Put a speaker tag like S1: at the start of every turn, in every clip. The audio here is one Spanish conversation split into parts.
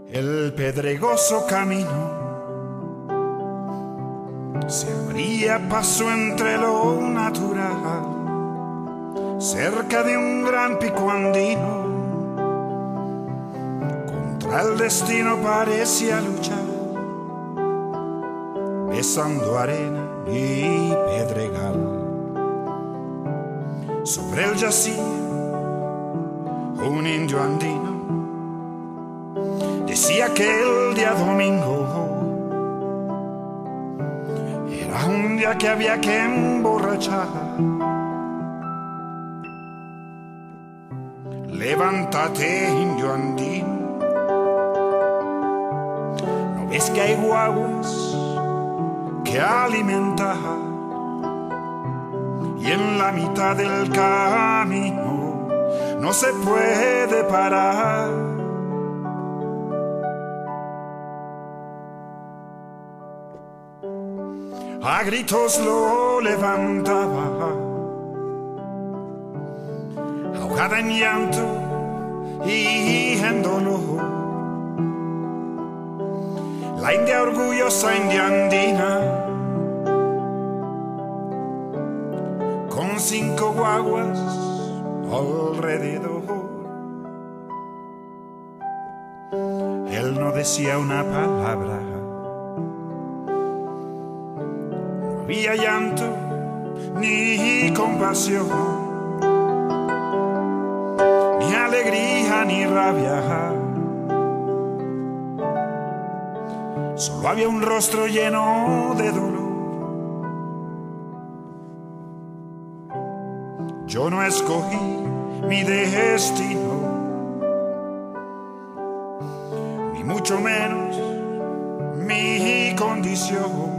S1: El pedregoso camino se abría paso entre lo natural, cerca de un gran pico andino. Contra el destino parecía luchar, besando arena y pedregal. Sobre él yacía un indio andino. Decía que el día domingo era un día que había que emborrachar. Levántate, indio andino, ¿no ves que hay guaguas que alimentar? Y en la mitad del camino no se puede parar. A gritos lo levantaba, ahogada en llanto y en dolor. La india orgullosa, india andina, con 5 guaguas alrededor. Él no decía una palabra. No había llanto ni compasión, ni alegría ni rabia. Solo había un rostro lleno de dolor. Yo no escogí mi destino, ni mucho menos mi condición.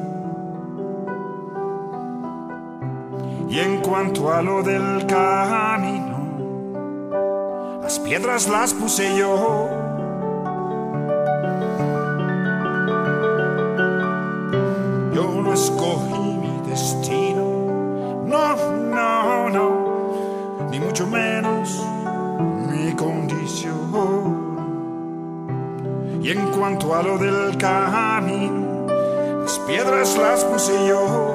S1: Y en cuanto a lo del camino, las piedras las puse yo. Yo no escogí mi destino, no, no, no, ni mucho menos mi condición. Y en cuanto a lo del camino, las piedras las puse yo.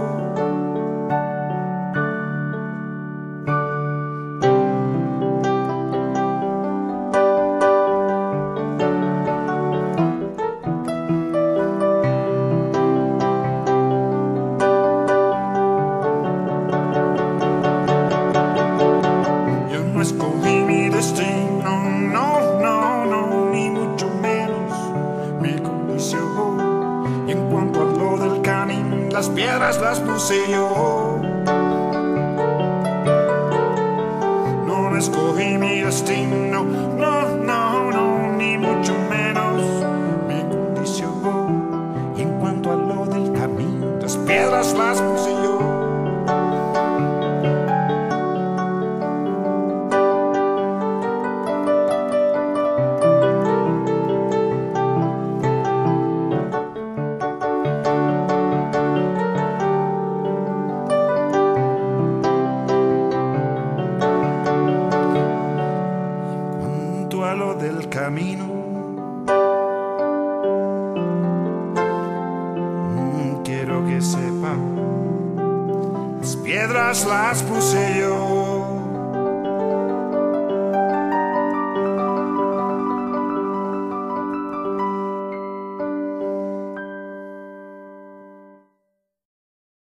S1: Escogí mi destino, no, no, no, ni mucho menos mi condición. Y en cuanto a lo del camino, las piedras las puse yo. No, no escogí mi destino, no, no, no, ni mucho menos mi condición. Y en cuanto a lo del camino, las piedras las puse yo. A lo del camino, quiero que sepa, las piedras las puse yo.